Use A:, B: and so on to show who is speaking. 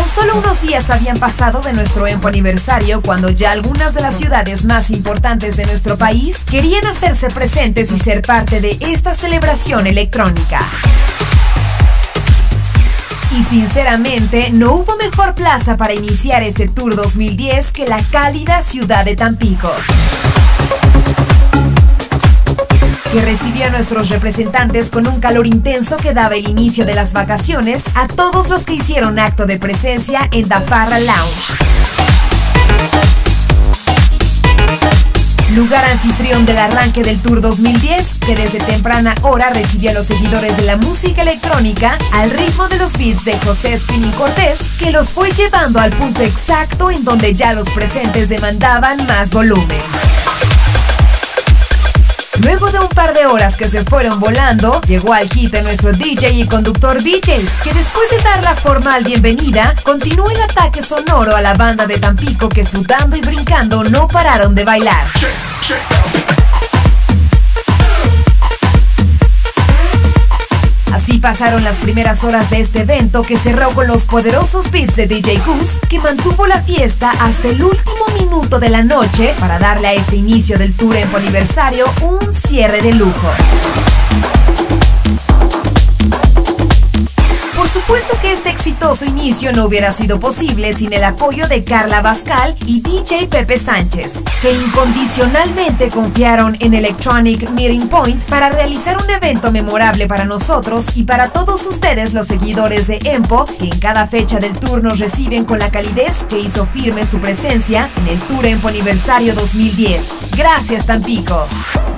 A: Solo unos días habían pasado de nuestro EMPO aniversario cuando ya algunas de las ciudades más importantes de nuestro país querían hacerse presentes y ser parte de esta celebración electrónica. Y sinceramente, no hubo mejor plaza para iniciar este Tour 2010 que la cálida ciudad de Tampico, que recibió a nuestros representantes con un calor intenso que daba el inicio de las vacaciones a todos los que hicieron acto de presencia en Da Farra Lounge, lugar anfitrión del arranque del Tour 2010, que desde temprana hora recibió a los seguidores de la música electrónica al ritmo de los beats de José Espín Cortés, que los fue llevando al punto exacto en donde ya los presentes demandaban más volumen. Luego de un par de horas que se fueron volando, llegó al quite nuestro DJ y conductor VJ, que después de dar la formal bienvenida, continuó el ataque sonoro a la banda de Tampico que sudando y brincando no pararon de bailar. Así pasaron las primeras horas de este evento, que cerró con los poderosos beats de DJ Goose, que mantuvo la fiesta hasta el último minuto de la noche para darle a este inicio del Tour EMPO aniversario un cierre de lujo. Por supuesto que este exitoso inicio no hubiera sido posible sin el apoyo de Carla Abascal y DJ Pepe Sánchez, que incondicionalmente confiaron en Electronic Meeting Point para realizar un evento memorable para nosotros y para todos ustedes, los seguidores de EMPO, que en cada fecha del tour nos reciben con la calidez que hizo firme su presencia en el Tour EMPO aniversario 2010. Gracias, Tampico.